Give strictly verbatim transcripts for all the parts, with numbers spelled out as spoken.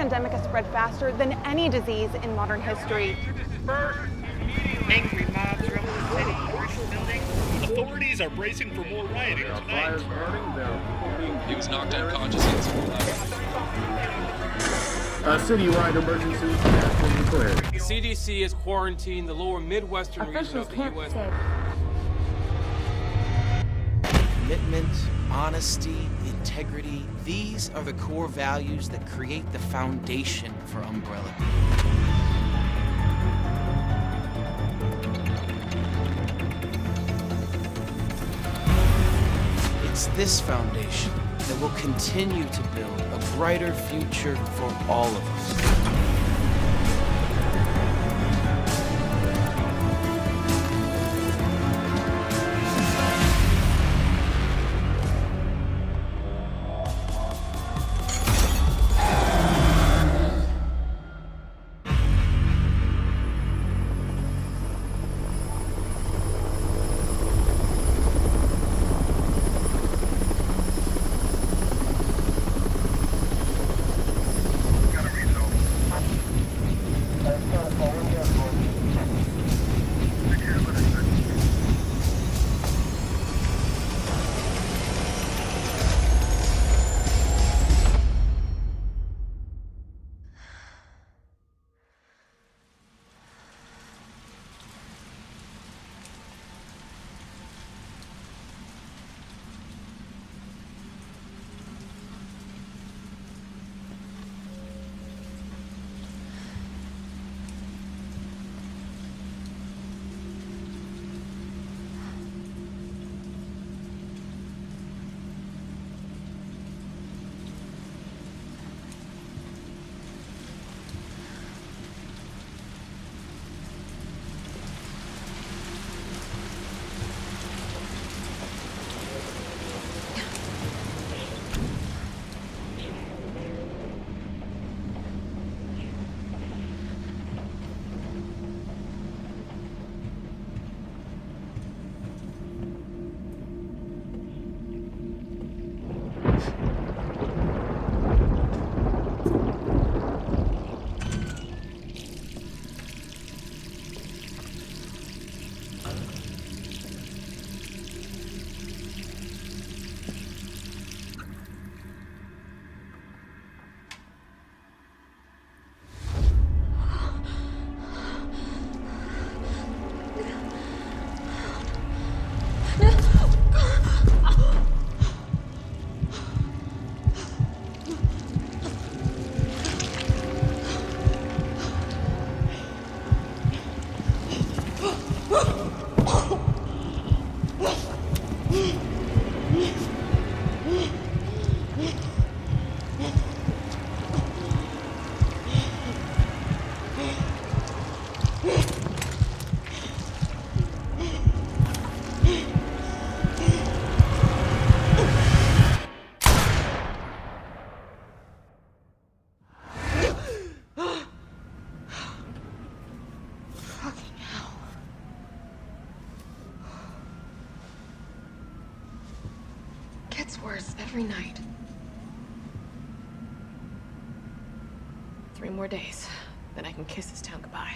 pandemic has spread faster than any disease in modern history. Angry mobs roam the city, commercial buildings. Authorities are bracing for more rioting tonight. He was knocked unconscious in A citywide emergency has been declared. The C D C has quarantined the lower Midwestern region of the U S Commitment, honesty, integrity, these are the core values that create the foundation for Umbrella. It's this foundation that will continue to build a brighter future for all of us. Worse every night. Three more days, then I can kiss this town goodbye.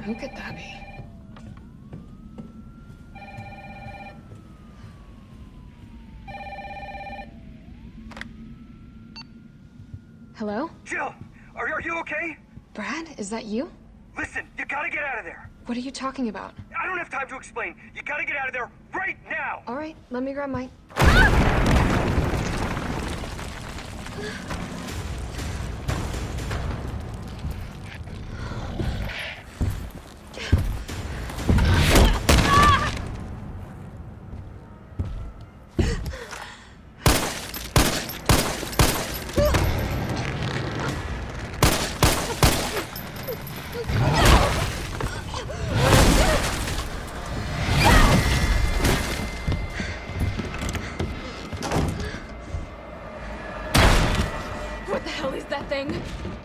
Who could that be? Hello? Jill, are, are you okay? Brad, is that you? Listen, you gotta get out of there. What are you talking about? I don't have time to explain. You gotta get out of there right now. All right, let me grab my... What the hell is that thing?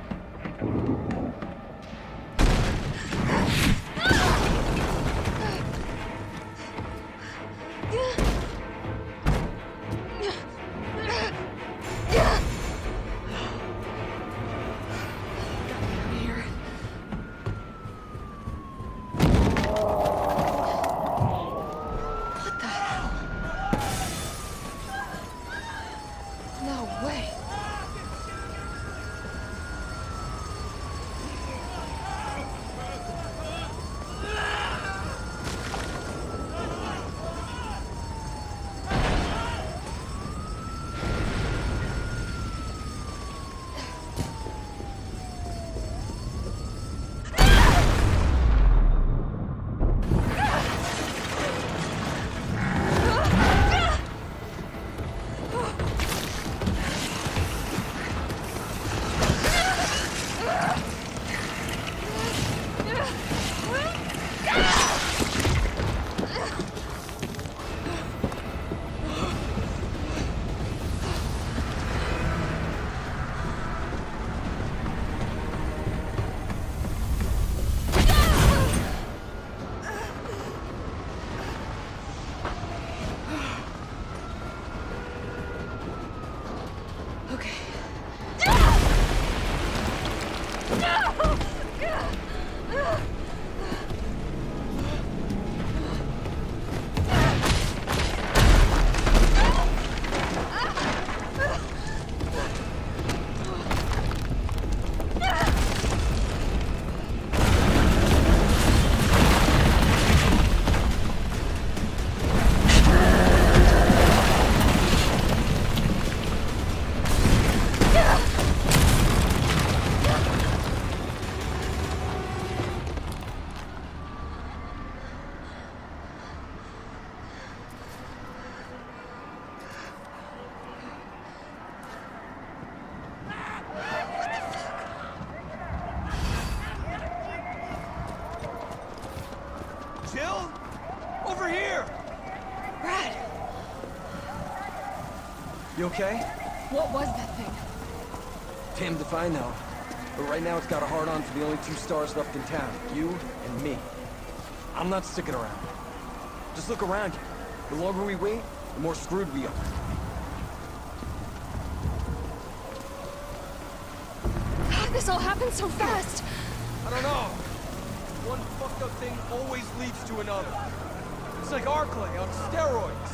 Jill? Over here! Brad! You okay? What was that thing? Damned if I know. But right now it's got a hard-on for the only two stars left in town. You and me. I'm not sticking around. Just look around you. The longer we wait, the more screwed we are. How'd this all happen so fast? I don't know. One fucked up thing always leads to another. It's like Arclay on steroids.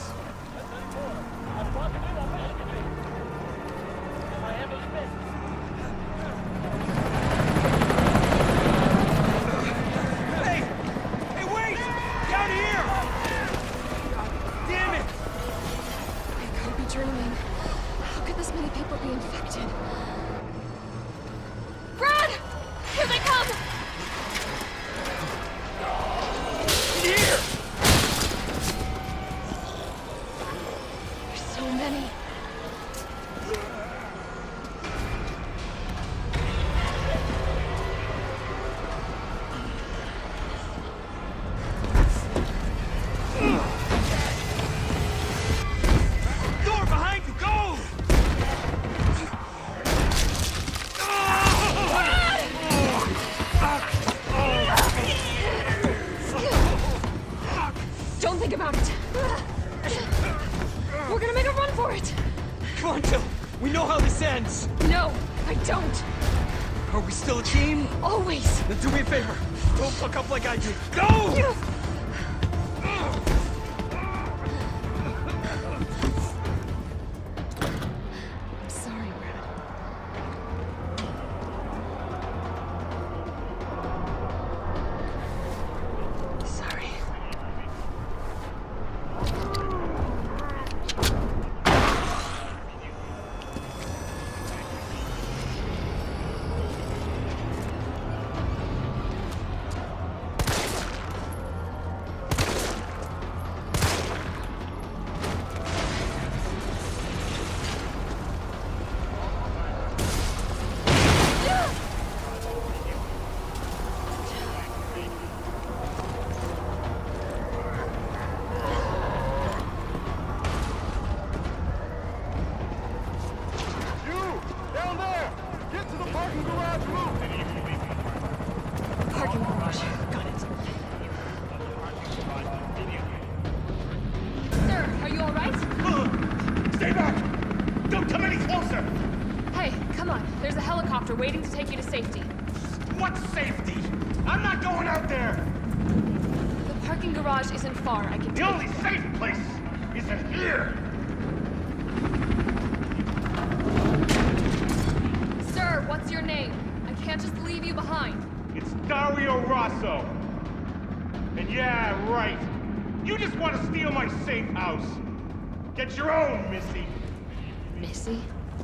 Hey! Hey, wait! Down here! Damn it! I could be dreaming. How could this many people be infected? Brad! Here they come! Here! There's so many. Door behind you, go! Don't think about it. We're gonna make a run for it. Come on, Jill. We know how this ends. No, I don't. Are we still a team? Always! Then do me a favor. Don't fuck up like I did. Go! I'm sorry, Brad. Sorry. Parking garage. Got it. Sir, are you all right? Stay back! Don't come any closer! Hey, come on. There's a helicopter waiting to take you to safety. What safety? I'm not going out there! The parking garage isn't far. I can The take only safe place is in here! Sir, what's your name? I can't just leave you behind. It's Dario Rosso. And yeah, right. You just want to steal my safe house. Get your own, Missy. Missy?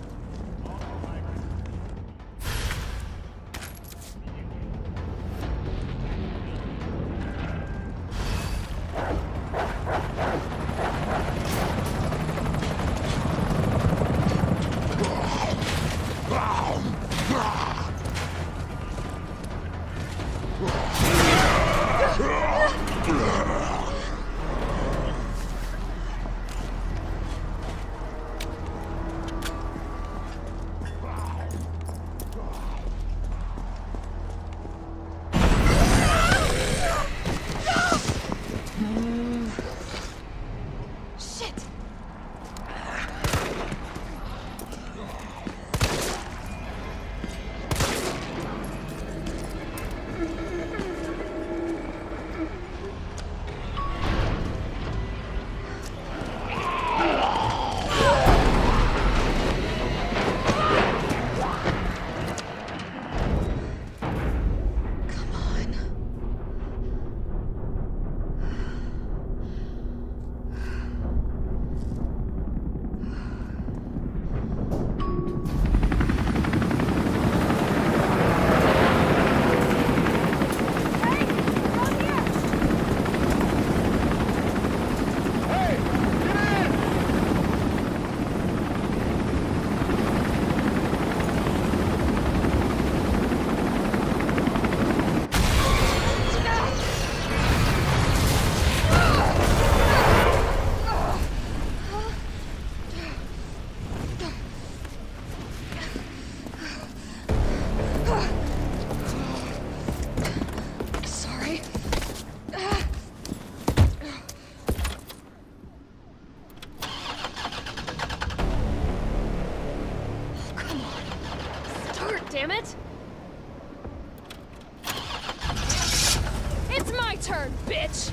Damn it! It's my turn, bitch!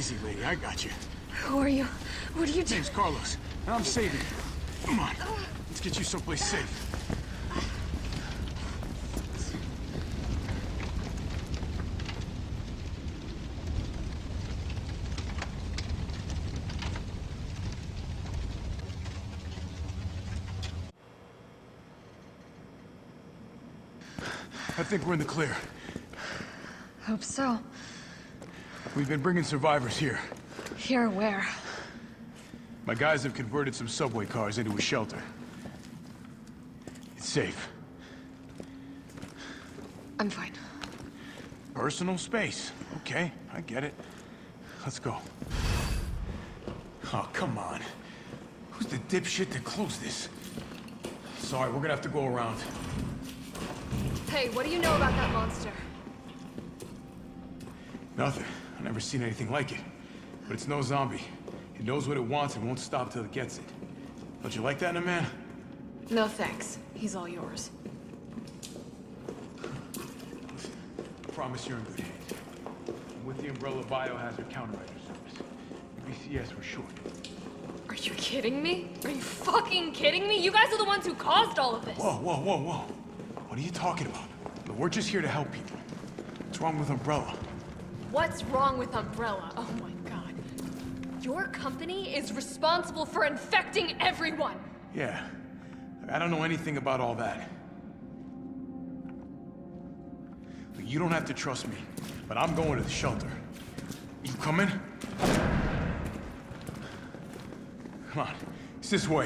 Easy, lady. I got you. Who are you? What are you doing? Name's Carlos, and I'm saving you. Come on. Let's get you someplace safe. I think we're in the clear. Hope so. We've been bringing survivors here. Here where? My guys have converted some subway cars into a shelter. It's safe. I'm fine. Personal space. Okay, I get it. Let's go. Oh, come on. Who's the dipshit that closed this? Sorry, we're gonna have to go around. Hey, what do you know about that monster? Nothing. I've never seen anything like it. But it's no zombie. It knows what it wants and won't stop till it gets it. Don't you like that in a man? No thanks. He's all yours. Listen, I promise you're in good hands. I'm with the Umbrella Biohazard Countermeasure Service. B C S for short. Are you kidding me? Are you fucking kidding me? You guys are the ones who caused all of this! Whoa, whoa, whoa, whoa. What are you talking about? Look, we're just here to help people. What's wrong with Umbrella? What's wrong with Umbrella? Oh my god. Your company is responsible for infecting everyone! Yeah. I don't know anything about all that. Look, you don't have to trust me, but I'm going to the shelter. You coming? Come on. It's this way.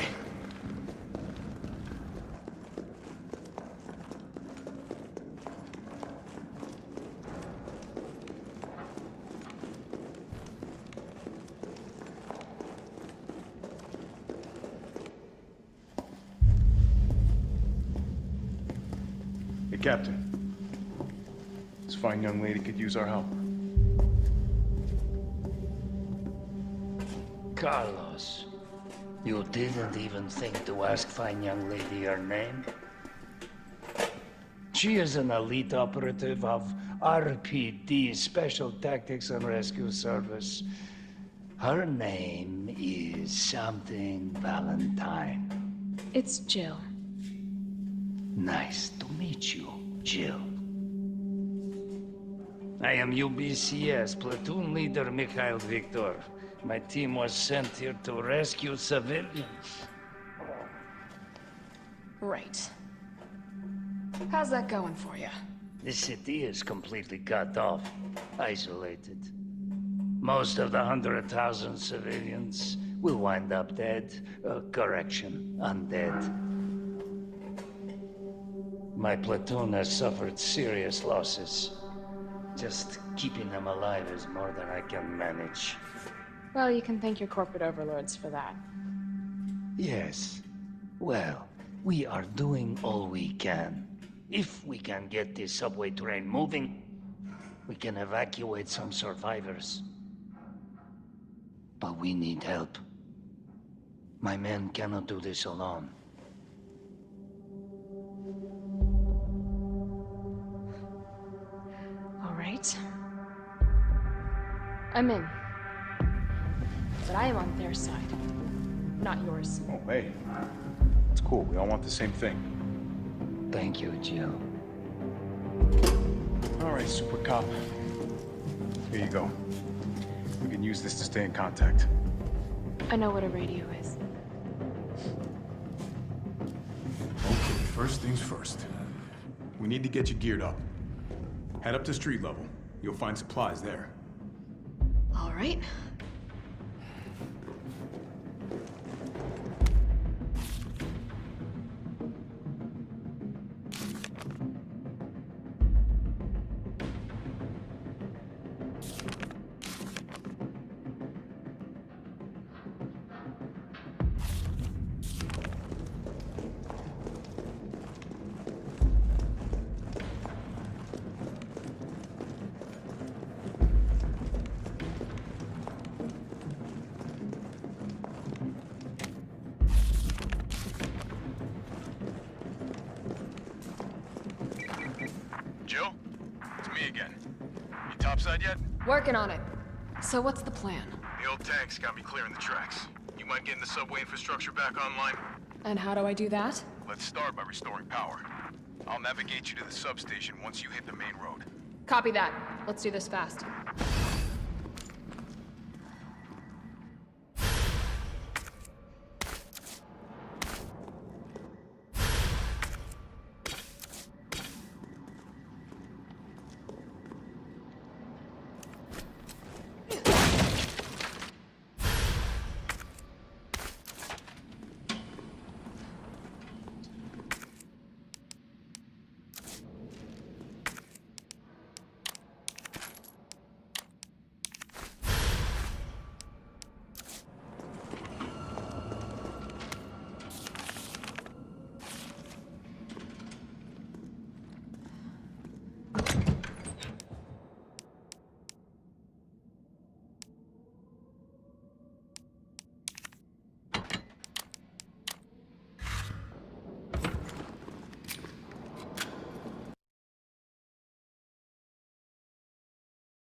Hey, Captain. This fine young lady could use our help. Carlos, you didn't even think to ask fine young lady her name? She is an elite operative of R P D, Special Tactics and Rescue Service. Her name is something Valentine. It's Jill. Nice to meet you, Jill. I am U B C S Platoon Leader Mikhail Victor. My team was sent here to rescue civilians. Right. How's that going for you? The city is completely cut off, isolated. Most of the hundred thousand civilians will wind up dead. Uh, correction, undead. My platoon has suffered serious losses. Just keeping them alive is more than I can manage. Well, you can thank your corporate overlords for that. Yes. Well, we are doing all we can. If we can get this subway train moving, we can evacuate some survivors. But we need help. My men cannot do this alone. All right. I'm in. But I am on their side, not yours. Oh, hey. That's cool. We all want the same thing. Thank you, Jill. All right, Super Cop. Here you go. We can use this to stay in contact. I know what a radio is. Okay, first things first. We need to get you geared up. Head up to street level. You'll find supplies there. All right. Jill? It's me again. You topside yet? Working on it. So what's the plan? The old tanks got me clearing the tracks. You mind getting the subway infrastructure back online? And how do I do that? Let's start by restoring power. I'll navigate you to the substation once you hit the main road. Copy that. Let's do this fast.